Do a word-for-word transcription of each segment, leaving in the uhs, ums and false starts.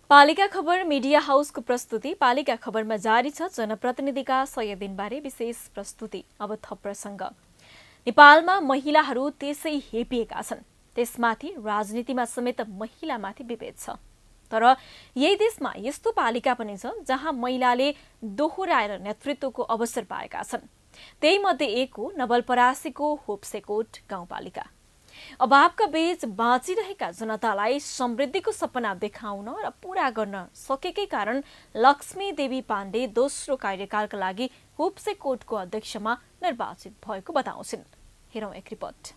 पालिका खबर मिडिया हाउसको प्रस्तुति पालिका खबरमा जारी छ। जनप्रतिनिधिका सय दिनबारे विशेष प्रस्तुति। अब थप प्रसंग। नेपालमा महिलाहरू त्यसै हेपिएका छन्, त्यसमाथि राजनीतिमा समेत महिलामाथि विभेद छ। तर यही देशमा यस्तो पालिका पनि छ जहाँ महिलाले दोहोर्याएर नेतृत्वको अवसर पाएका छन्। त्यही मध्ये एक हो नवलपरासीको होप्सेकोट गाउँपालिका। अभावका बीच बाँचिरहेका जनतालाई समृद्धिको सपना देखाउन र पूरा गर्न सकेकै कारण लक्ष्मी देवी पाण्डे दोस्रो कार्यकालका लागि होप्सेकोटको अध्यक्षमा निर्वाचित भएको बताउँछिन्। हेरौं एक रिपोर्ट।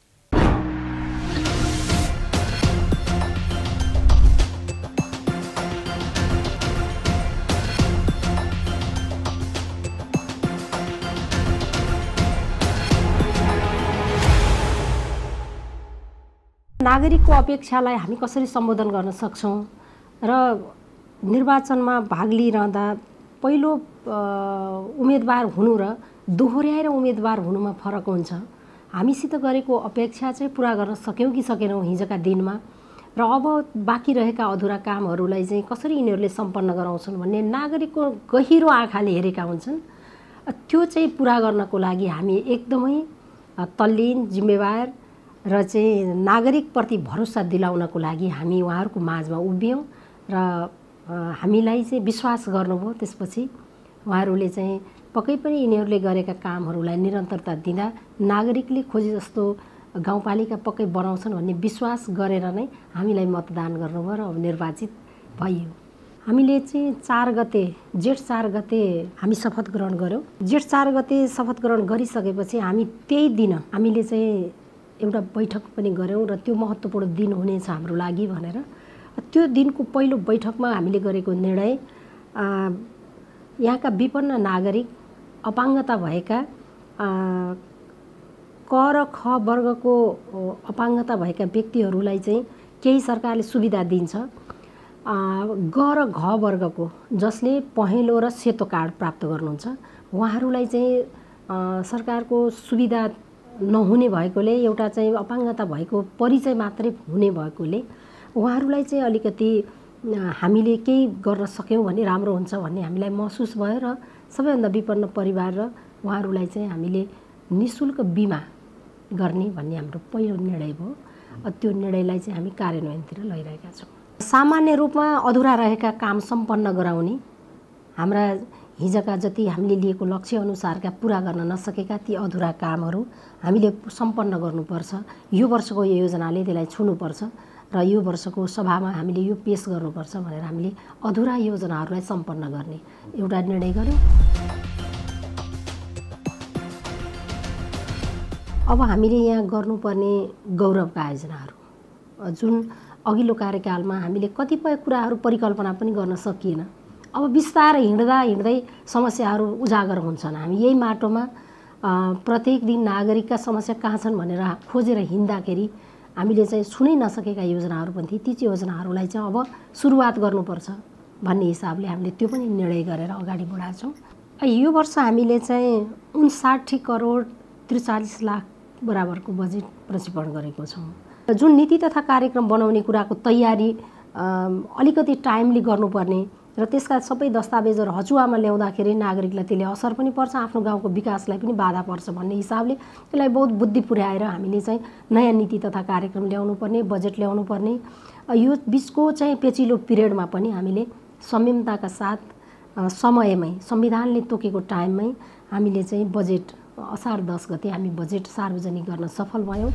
नागरिकको अपेक्षालाई हामी कसरी सम्बोधन गर्न सक्छौं र निर्वाचनमा भाग लिइरहँदा पहिलो उम्मेदवार हुनु र दोहोर्याएर उम्मेदवार हुनुमा फरक हुन्छ। हामीसित गरेको अपेक्षा चाहिँ पूरा गर्न सक्यौं कि सकेनौं हिजोका दिनमा र अब बाँकी रहेका अधुरा कामहरूलाई चाहिँ कसरी यिनीहरूले सम्पन्न गराउँछन् भन्ने नागरिकको गहिरो आँखाले हेरेका हुन्छन्। त्यो चाहिँ पूरा गर्नको लागि हामी एकदमै तल्लीन जिम्मेवार र चाहिँ नागरिकप्रति भरोसा दिलाउनको लागि हामी उहाँहरूको माझमा उभियौं र हामीलाई चाहिँ विश्वास गर्नुभयो। त्यसपछि उहाँहरूले चाहिँ पक्कै पनि यिनीहरूले गरेका कामहरूलाई निरन्तरता दिँदा नागरिकले खोजे जस्तो गाउँपालिका पक्कै बनाउँछन् भन्ने विश्वास गरेर नै हामीलाई मतदान गर्नुभयो र अब निर्वाचित भइयो। हामीले चाहिँ चार गते जेठ चार गते हामी शपथ ग्रहण गर्यौं। जेठ चार गते शपथ ग्रहण गरिसकेपछि हामी त्यही दिन हामीले चाहिँ एउटा बैठक पनि गर्यौं र त्यो महत्त्वपूर्ण दिन हुनेछ हाम्रो लागि भनेर। त्यो दिनको पहिलो बैठकमा हामीले गरेको निर्णय यहाँका विपन्न नागरिक अपाङ्गता भएका क र ख वर्गको अपाङ्गता भएका व्यक्तिहरूलाई चाहिँ केही सरकारले सुविधा दिन्छ। ग र घ वर्गको जसले पहेँलो र सेतो कार्ड प्राप्त गर्नुहुन्छ उहाँहरूलाई चाहिँ सरकारको सुविधा नहुने भएकोले एउटा चाहिँ अपाङ्गता भएको परिचय मात्रै हुने भएकोले उहाँहरूलाई चाहिँ अलिकति हामीले केही गर्न सक्यौं भने राम्रो हुन्छ भन्ने हामीलाई महसुस भयो र सबैभन्दा विपन्न परिवार र उहाँहरूलाई चाहिँ हामीले निशुल्क बिमा गर्ने भन्ने हाम्रो पहिलो निर्णय भयो। त्यो निर्णयलाई चाहिँ हामी कार्यान्वयनतिर लैरहेका छौं। सामान्य रूपमा अधुरा रहेका काम सम्पन्न गराउने, हाम्रा हिजोका जति हामीले लिएको लक्ष्य अनुसारका पूरा गर्न नसकेका ती अधुरा कामहरू हामीले सम्पन्न गर्नुपर्छ। यो वर्षको योजनाले त्यसलाई छुनुपर्छ र यो वर्षको सभामा हामीले यो पेश गर्नुपर्छ भनेर हामीले अधुरा योजनाहरूलाई सम्पन्न गर्ने एउटा निर्णय गर्यौं। अब हामीले यहाँ गर्नुपर्ने गौरवका आयोजनाहरू जुन अघिल्लो कार्यकालमा हामीले कतिपय कुराहरू परिकल्पना पनि गर्न सकिएन। अब बिस्तारै हिँड्दा हिँड्दै समस्याहरू उजागर हुन्छन्। हामी यही माटोमा प्रत्येक दिन नागरिकका समस्या कहाँ छन् भनेर खोजेर हिँड्दाखेरि हामीले चाहिँ छुनै नसकेका योजनाहरू पनि थिए। ती योजनाहरूलाई चाहिँ अब सुरुवात गर्नुपर्छ भन्ने हिसाबले हामीले त्यो पनि निर्णय गरेर अगाडि बढाएका छौं। यो वर्ष हामीले चाहिँ उन्साठी करोड त्रिचालीस लाख बराबरको बजेट प्रक्षेपण गरेको छौं। जुन नीति तथा कार्यक्रम बनाउने कुराको तयारी अलिकति टाइमली गर्नुपर्ने र त्यसका सबै दस्तावेजहरू हजुवामा ल्याउँदाखेरि नागरिकलाई त्यसले असर पनि पर्छ, आफ्नो गाउँको विकासलाई पनि बाधा पर्छ भन्ने हिसाबले त्यसलाई बहुत बुद्धि पुर्याएर हामीले चाहिँ नयाँ नीति तथा कार्यक्रम ल्याउनु पर्ने, बजेट ल्याउनु पर्ने। यो बिचको चाहिँ पेचिलो पिरियडमा पनि हामीले संयमताका साथ समयमै संविधानले तोकेको टाइममै हामीले चाहिँ बजेट असार दस गते हामी बजेट सार्वजनिक गर्न सफल भयौं।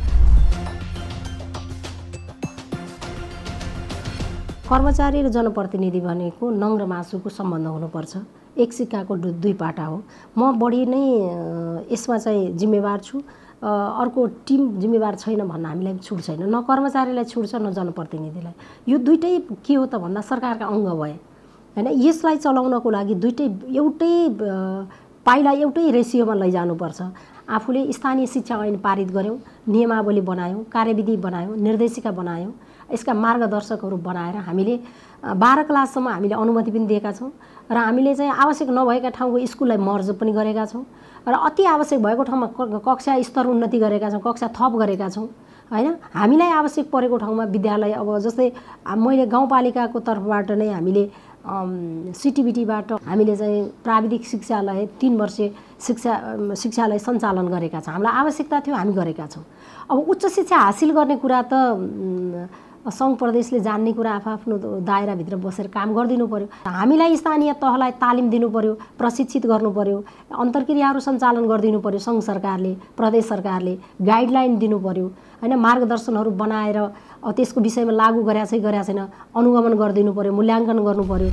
कर्मचारी र जनप्रतिनिधि भनेको नङ र मासुको सम्बन्ध हुनुपर्छ। एक सिक्काको दुई पाटा हो। म बढी नै यसमा चाहिँ जिम्मेवार छु, अर्को टिम जिम्मेवार छैन भन्न हामीलाई छुट छैन। न कर्मचारीलाई छुट छ न जनप्रतिनिधिलाई। यो दुईटै के हो त भन्दा सरकारका अङ्ग भए हैन। यसलाई चलाउनको लागि दुईटै एउटै पाइला एउटै रेसियोमा लैजानुपर्छ। आफूले स्थानीय शिक्षा ऐन पारित गर्यौं, नियमावली बनायौं, कार्यविधि बनायौं, निर्देशिका बनायौं, यसका मार्गदर्शकहरू बनाएर हामीले बाह्र क्लाससम्म हामीले अनुमति पनि दिएका छौं र हामीले चाहिँ आवश्यक नभएका ठाउँको स्कुललाई मर्ज पनि गरेका छौं र अति आवश्यक भएको ठाउँमा कक्षा स्तर उन्नति गरेका छौं, कक्षा थप गरेका छौं। हैन। हामीलाई आवश्यक परेको ठाउँमा विद्यालय अब जस्तै मैले गाउँपालिकाको तर्फबाट नै हामीले सिटिबिटीबाट हामीले चाहिँ प्राविधिक शिक्षालय तीन वर्षे शिक्षा शिक्षालय सञ्चालन गरेका छौँ। हामीलाई आवश्यकता थियो, हामी गरेका छौँ। अब उच्च शिक्षा हासिल गर्ने कुरा त सङ्घ प्रदेशले जान्ने कुरा आफआफ्नो दायराभित्र बसेर काम गरिदिनु पर्यो। हामीलाई स्थानीय तहलाई तालिम दिनु पर्यो, प्रशिक्षित गर्नु पर्यो, अन्तर्क्रियाहरू सञ्चालन गरिदिनु पर्यो। सङ्घ सरकारले, प्रदेश सरकारले गाइडलाइन दिनु पर्यो हैन, मार्गदर्शनहरू बनाएर त्यसको विषयमा लागू गरेका छ कि गरेका छैन अनुगमन गरिदिनु पर्यो, मूल्याङ्कन गर्नु पर्यो।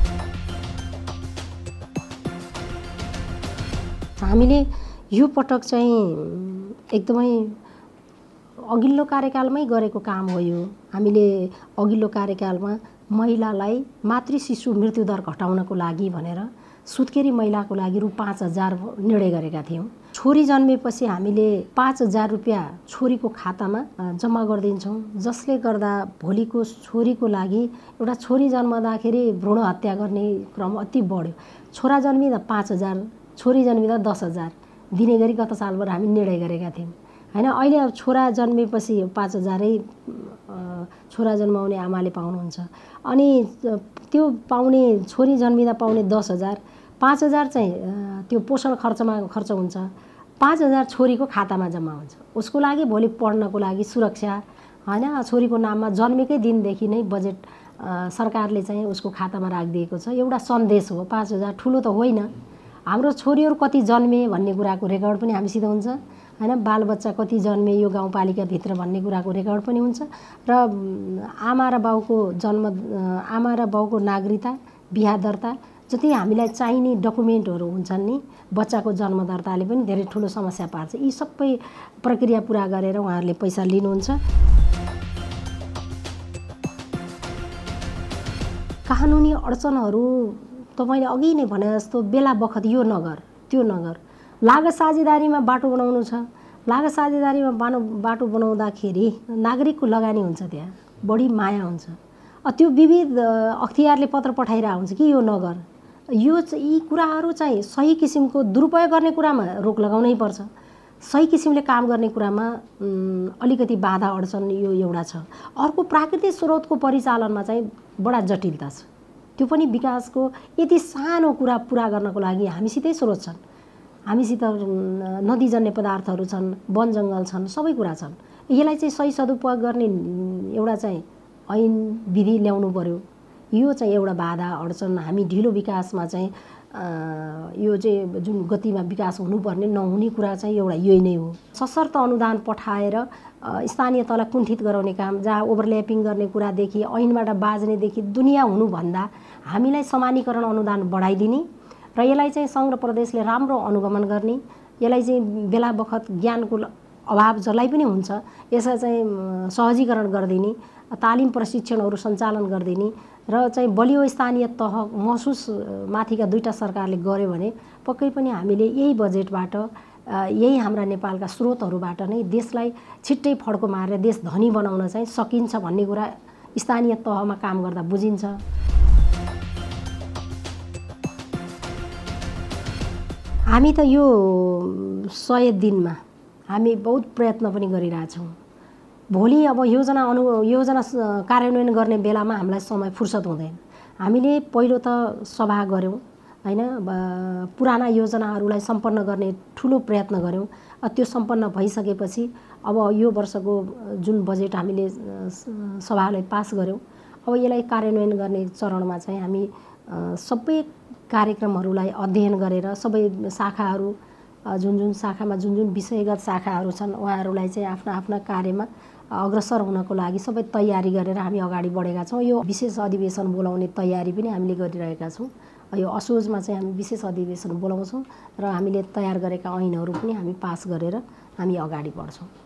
हामीले यो पटक चाहिँ एकदमै अघिल्लो कार्यकालमै गरेको काम हो यो। हामीले अघिल्लो कार्यकालमा महिलालाई मातृ शिशु मृत्युदर घटाउनको लागि भनेर सुत्केरी महिलाको लागि रु पाँच हजार निर्णय गरेका थियौँ। छोरी जन्मेपछि हामीले पाँच हजार रुपियाँ छोरीको खातामा जम्मा गरिदिन्छौँ, जसले गर्दा भोलिको छोरीको लागि एउटा छोरी जन्मदाखेरि भ्रूण हत्या गर्ने क्रम अति बढ्यो। छोरा जन्मिँदा पाँच हजार, छोरी जन्मिँदा दस हजार दिने गरी गत सालभर हामी निर्णय गरेका थियौँ हैन। अहिले अब छोरा जन्मेपछि पाँच हजारै छोरा जन्माउने आमाले पाउनुहुन्छ। अनि त्यो पाउने छोरी जन्मिँदा पाउने दस हजार, पाँच हजार चाहिँ त्यो पोषण खर्चमा खर्च हुन्छ, पाँच हजार छोरीको खातामा जम्मा हुन्छ। उसको लागि भोलि पढ्नको लागि सुरक्षा हैन, छोरीको नाममा जन्मेकै दिनदेखि नै बजेट सरकारले चाहिँ उसको खातामा राखिदिएको छ। एउटा सन्देश हो, पाँच हजार ठुलो त होइन। हाम्रो छोरीहरू कति जन्मे भन्ने कुराको रेकर्ड पनि हामीसित हुन्छ हैन, बालबच्चा कति जन्मे यो गाउँपालिकाभित्र भन्ने कुराको रेकर्ड पनि हुन्छ। र आमा र बाउको जन्म, आमा र बाउको नागरिकता, बिहा दर्ता जति हामीलाई चाहिने डकुमेन्टहरू हुन्छन् नि, बच्चाको जन्म दर्ताले पनि धेरै ठुलो समस्या पार्छ। यी सबै प्रक्रिया पुरा गरेर उहाँहरूले पैसा लिनुहुन्छ। कानुनी अडचनहरू तपाईँले अघि नै भने जस्तो बेला बखत यो नगर त्यो नगर, लागत साझेदारीमा बाटो बनाउनु छ, लागत साझेदारीमा बाटो बाटो बनाउँदाखेरि नागरिकको लगानी हुन्छ, त्यहाँ बढी माया हुन्छ। त्यो विविध अख्तियारले पत्र पठाइरहेको हुन्छ कि यो नगर, यो यी कुराहरू चाहिँ सही किसिमको दुरुपयोग गर्ने कुरामा रोक लगाउनै पर्छ, सही किसिमले काम गर्ने कुरामा अलिकति बाधा अडचन यो एउटा छ। अर्को प्राकृतिक स्रोतको परिचालनमा चाहिँ बडा जटिलता छ। त्यो पनि विकासको यति सानो कुरा पुरा गर्नको लागि हामीसितै स्रोत छन्, हामीसित नदीजन्य पदार्थहरू छन्, वन जङ्गल छन्, सबै कुरा छन्। यसलाई चाहिँ सही सदुपयोग गर्ने एउटा चाहिँ ऐन विधि ल्याउनु पर्यो। यो चाहिँ एउटा बाधा अडचन। हामी ढिलो विकासमा चाहिँ यो चाहिँ जुन गतिमा विकास हुनुपर्ने नहुने कुरा चाहिँ एउटा यही नै हो। सशर्त अनुदान पठाएर स्थानीय तहलाई कुण्ठित गराउने काम, जहाँ ओभरल्यापिङ गर्ने कुरादेखि ऐनबाट बाज्नेदेखि दुनियाँ हुनुभन्दा हामीलाई समानीकरण अनुदान बढाइदिने र यसलाई चाहिँ सङ्घ र प्रदेशले राम्रो अनुगमन गर्ने, यसलाई चाहिँ बेला बखत ज्ञानको अभाव जसलाई पनि हुन्छ यसलाई चाहिँ सहजीकरण गरिदिने, तालिम प्रशिक्षणहरू सञ्चालन गरिदिने र चाहिँ बलियो स्थानीय तह महसुस माथिका दुईटा सरकारले गर्यो भने पक्कै पनि हामीले यही बजेटबाट, यही हाम्रा नेपालका स्रोतहरूबाट नै देशलाई छिट्टै फड्को मारेर देश धनी बनाउन चाहिँ सकिन्छ भन्ने कुरा स्थानीय तहमा काम गर्दा बुझिन्छ। हामी त यो सय दिनमा हामी बहुत प्रयत्न पनि गरिरहेछौँ। भोलि अब योजना अनु योजना कार्यान्वयन गर्ने बेलामा हामीलाई समय फुर्सद हुँदैन। हामीले पहिलो त सभा गऱ्यौँ हैन, पुराना योजनाहरूलाई सम्पन्न गर्ने ठुलो प्रयत्न गऱ्यौँ। त्यो सम्पन्न भइसकेपछि अब यो वर्षको जुन बजेट हामीले सभालाई पास गऱ्यौँ, अब यसलाई कार्यान्वयन गर्ने चरणमा चाहिँ हामी सबै कार्यक्रमहरूलाई अध्ययन गरेर सबै शाखाहरू जुन जुन शाखामा जुन जुन विषयगत शाखाहरू छन् उहाँहरूलाई चाहिँ आफ्ना आफ्ना कार्यमा अग्रसर हुनको लागि सबै तयारी गरेर हामी अगाडि बढेका छौँ। यो विशेष अधिवेशन बोलाउने तयारी पनि हामीले गरिरहेका छौँ। यो असोजमा चाहिँ हामी विशेष अधिवेशन बोलाउँछौँ र हामीले तयार गरेका ऐनहरू पनि हामी पास गरेर हामी अगाडि बढ्छौँ।